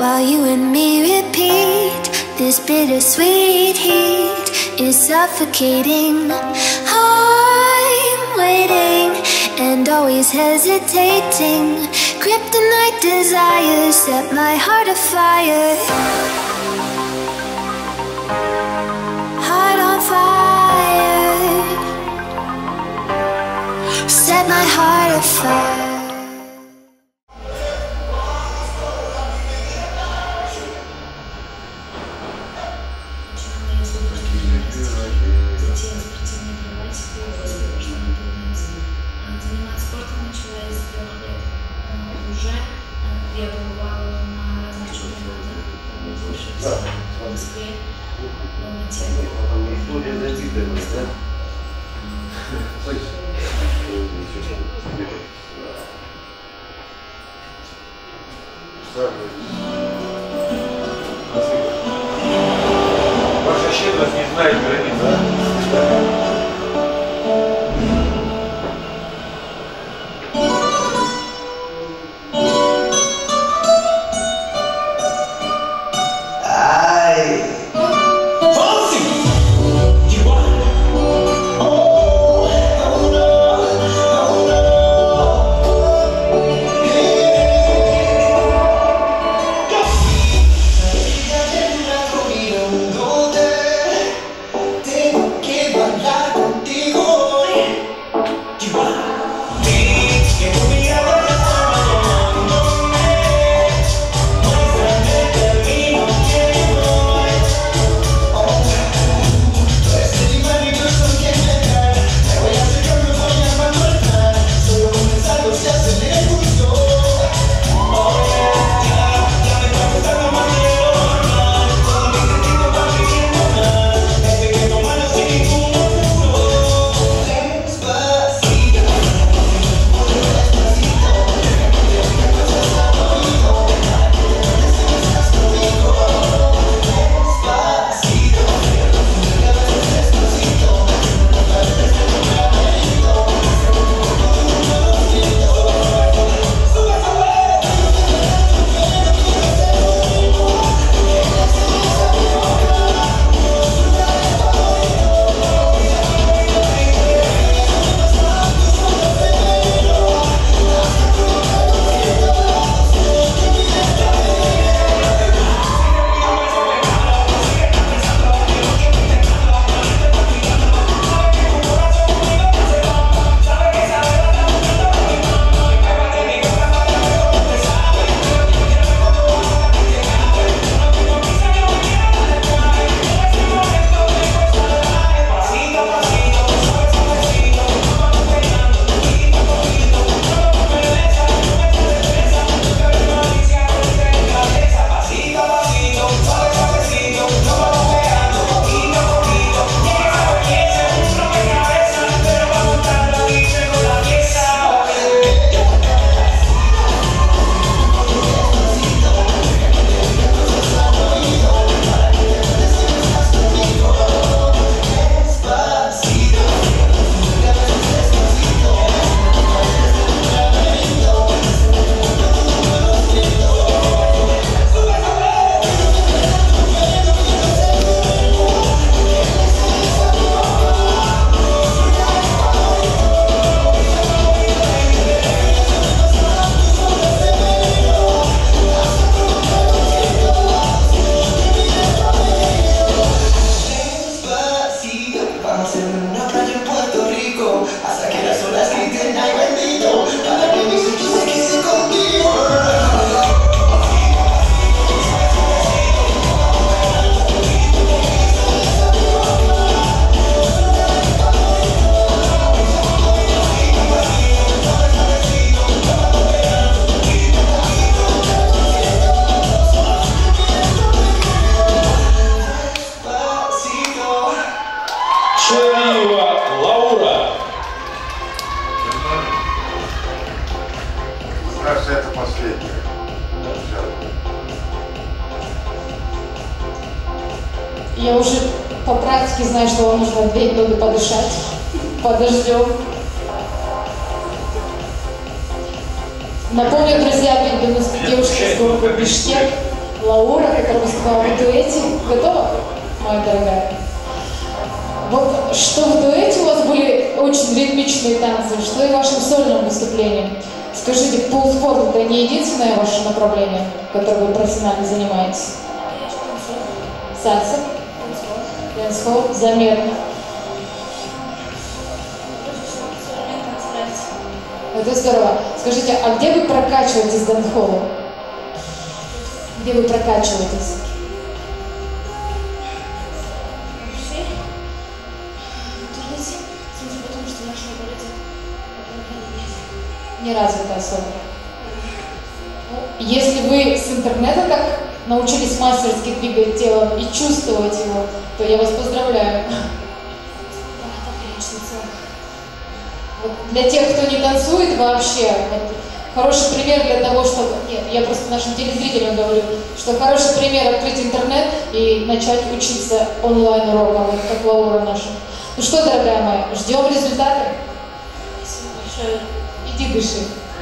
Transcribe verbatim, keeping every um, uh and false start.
while you and me repeat. This bittersweet heat is suffocating. I'm waiting and always hesitating. Kryptonite desires set my heart afire. Heart on fire. Set my heart afire. Я побывала на разных чемпионатах, в Москве, в Алмате. История забитая, да? Ваша щедрость не знает границ, да? Лаура. Кажется, это последнее. Я уже по практике знаю, что вам нужно две минуты подышать. Подождем. Напомню, друзья, перед девушкой из города Бишкек. Лаура, которая выступала в дуэте. Готова, моя дорогая? Вот что в дуэте у вас были очень ритмичные танцы, что и в вашем сольном выступлении. Скажите, пул-спорт — это не единственное ваше направление, которым вы профессионально занимаетесь? Сальса? Дэнс-холл? Заметно. Это здорово. Скажите, а где вы прокачиваетесь дэнс-холлом? Где вы прокачиваетесь? Не развита особо. Если вы с интернета так научились мастерски двигать телом и чувствовать его, то я вас поздравляю. Вот для тех, кто не танцует вообще, вот, хороший пример для того, чтобы... Нет, я просто нашим телезрителям говорю, что хороший пример — открыть интернет и начать учиться онлайн-урокам, вот как Лаура наша. Ну что, дорогая моя, ждем результаты? Иди дыши.